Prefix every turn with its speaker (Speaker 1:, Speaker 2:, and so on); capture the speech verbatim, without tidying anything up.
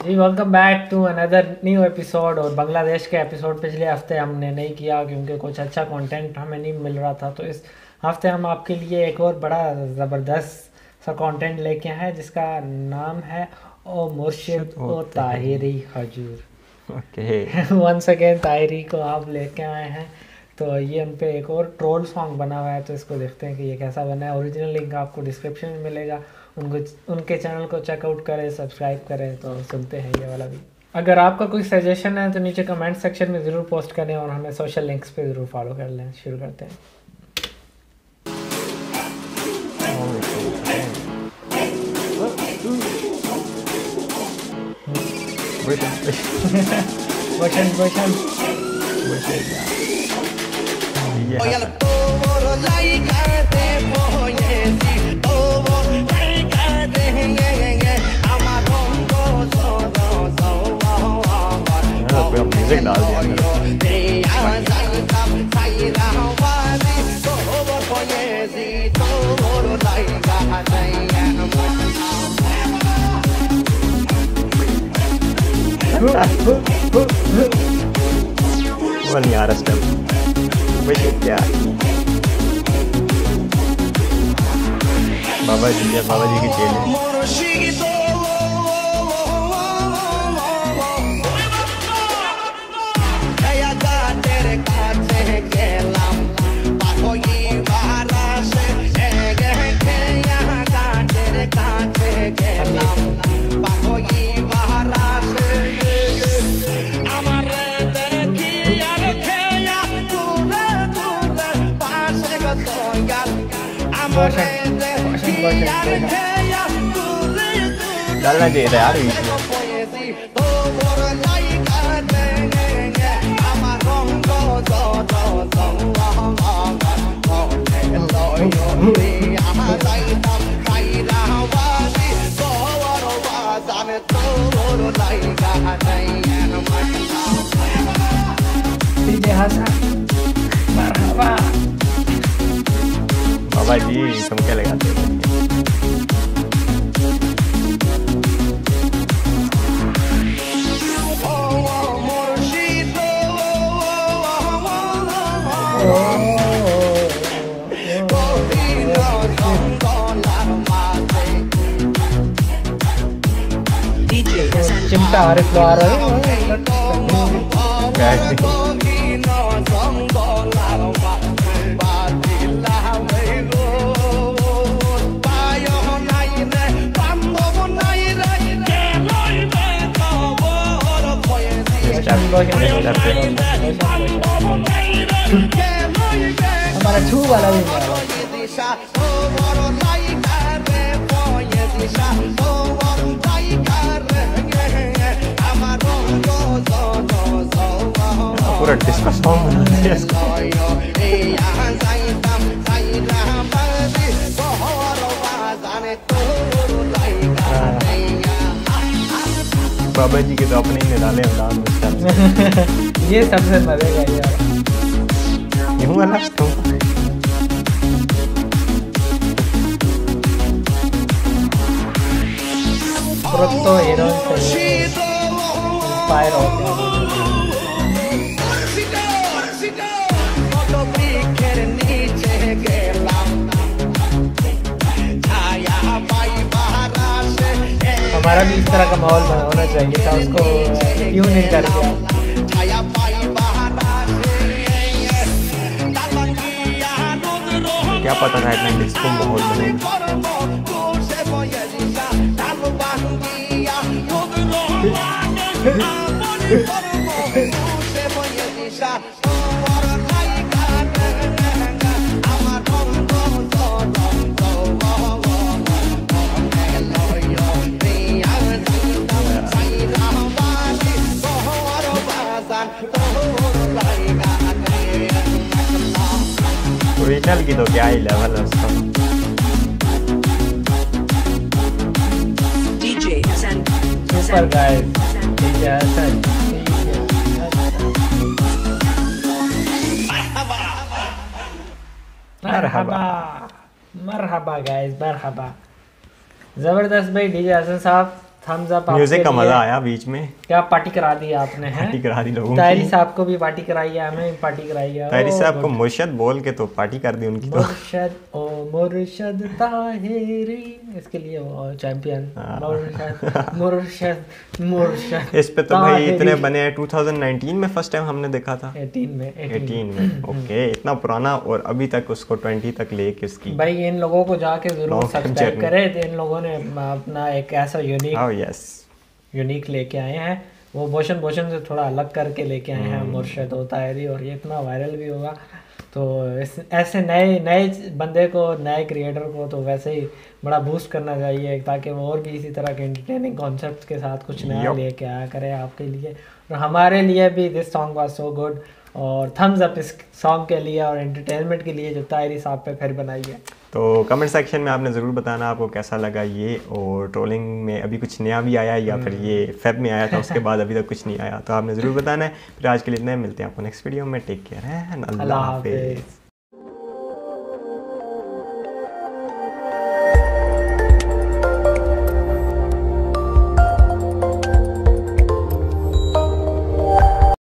Speaker 1: Ji welcome back to another new episode. और बांग्लादेश के episode पिछले हफ्ते हमने नहीं किया क्योंकि कुछ अच्छा कंटेंट हमें नहीं मिल रहा था, तो इस हफ्ते हम आपके लिए एक और बड़ा ज़बरदस्त सा कंटेंट लेके आए हैं जिसका नाम है ओ मुर्शिद ओ ताहिरी हजूर।
Speaker 2: ओके
Speaker 1: वंस अगेन ताहिरी को आप लेके आए हैं। तो ये उन पे एक और ट्रोल सॉन्ग बना हुआ है, तो इसको देखते हैं कि ये कैसा बना है। ओरिजिनल लिंक आपको डिस्क्रिप्शन में मिलेगा, उनको उनके चैनल को चेकआउट करें, सब्सक्राइब करें। तो सुनते हैं ये वाला भी। अगर आपका कोई सजेशन है तो नीचे कमेंट सेक्शन में ज़रूर पोस्ट करें और हमें सोशल लिंक्स पे ज़रूर फॉलो कर लें। शुरू करते हैं। क्वेश्चन क्वेश्चन
Speaker 2: म्यूजिक डाल दिया। वो नहीं आ रहा स्टेप वही क्या बाबा जी है, बाबा जी की जेल है। डालना चाहिए था यार बीच में। बाबा जी तुम क्या लगाते हो?
Speaker 1: चिमटा आ रहा हमारा छू वाला भी
Speaker 2: पूरा डिस्को सॉन्ग बना दिया इसको। बाबा जी के तो अपने ही निराले अंदाज में
Speaker 1: ये सबसे मजे का यार
Speaker 2: यूं वाला तो
Speaker 1: प्रोतो हीरोइन से इंस्पायर होते हैं। हमारा भी इस तरह का माहौल होना चाहिए था, उसको क्यों नहीं कर दिया।
Speaker 2: क्या पता था इतना डिस्को माहौल बनेगा। ओरिजिनल की तो क्या ही लेवल है उसका।
Speaker 1: सुपर गाइस, डीजे हसन मरहबा मरहबा गाइस मरहबा। ज़बरदस्त भाई डीजे हसन साहब, थम्स अप।
Speaker 2: म्यूजिक का मजा आया बीच में,
Speaker 1: क्या पार्टी करा दी आपने हैं?
Speaker 2: पार्टी करा दी लोगों
Speaker 1: ताहिरी
Speaker 2: की।
Speaker 1: साहब को भी पार्टी कराई है, हमें भी पार्टी कराई है।
Speaker 2: ताहिरी
Speaker 1: ओ,
Speaker 2: साहब को
Speaker 1: good।
Speaker 2: मुर्शद बोल के तो पार्टी कर दी उनकी तो।
Speaker 1: मुर्शद ओ मुर्शद ताहिरी, इसके लिए वो चैंपियन। मुर्शद मुर्शद मुर्शद
Speaker 2: इस पे तो भाई इतने बने हैं। टू थाउजेंड नाइनटीन में फर्स्ट टाइम हमने देखा था,
Speaker 1: एटीन में
Speaker 2: एटीन में। ओके, इतना पुराना और अभी तक उसको ट्वेंटी तक लेके उसकी।
Speaker 1: भाई इन लोगों को जाके जरूर
Speaker 2: Long term
Speaker 1: सब्सक्राइब
Speaker 2: journey।
Speaker 1: करें। तो इन लोगों ने अपना एक ऐसा यूनिक
Speaker 2: Oh yes।
Speaker 1: यूनिक लेके आए हैं। वो बोशन बोशन से थोड़ा अलग करके लेके आए हैं मुर्शद और ताहिरी, और ये इतना वायरल भी होगा। तो इस ऐसे नए नए बंदे को, नए क्रिएटर को तो वैसे ही बड़ा बूस्ट करना चाहिए, ताकि वो और भी इसी तरह के एंटरटेनिंग कॉन्सेप्ट के साथ कुछ नया
Speaker 2: Yup।
Speaker 1: लेके आया करे आपके लिए। और हमारे लिए भी this song was so good, और थम्स अप इस सॉन्ग के लिए और एंटरटेनमेंट के लिए जो ताहिरी साहब पे फिर बनाई है।
Speaker 2: तो कमेंट सेक्शन में आपने ज़रूर बताना आपको कैसा लगा ये, और ट्रोलिंग में अभी कुछ नया भी आया या फिर ये फेब में आया था उसके बाद अभी तक कुछ नहीं आया, तो आपने ज़रूर बताना है। फिर आज के लिए इतना ही, मिलते हैं आपको नेक्स्ट वीडियो में। टेक केयर है, अल्लाह हाफिज़।